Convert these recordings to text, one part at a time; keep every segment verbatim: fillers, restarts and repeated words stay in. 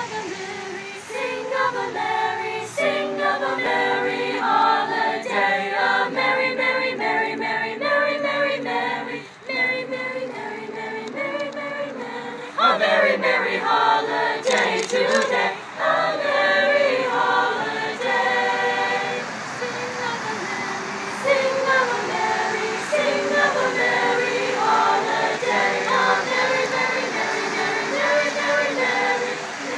Sing of a merry, sing of a merry holiday. A merry, merry, merry, merry, merry, merry, merry, merry, merry, merry, merry, merry, merry, merry. A very merry holiday today. A merry holiday. Sing of a merry, sing of a merry holiday. A merry, merry, merry, merry, merry, merry, merry.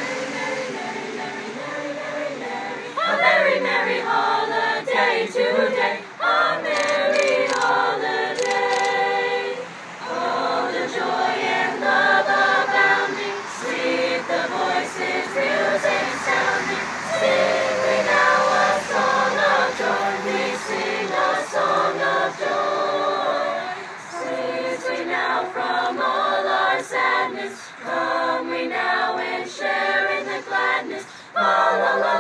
A very merry holiday today, a merry holiday. Oh, the joy and love abounding, sweet the voices, music sounding. Sing we now a song of joy, we sing a song of joy. Cease we now from all our sadness, come we now and share in the gladness. La la la.